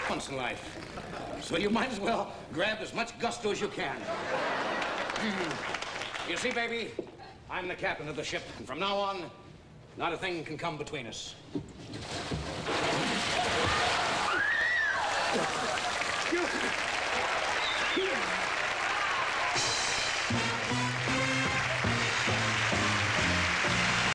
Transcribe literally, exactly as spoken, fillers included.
once in life. So you might as well grab as much gusto as you can. You see, baby, I'm the captain of the ship, and from now on, not a thing can come between us. You...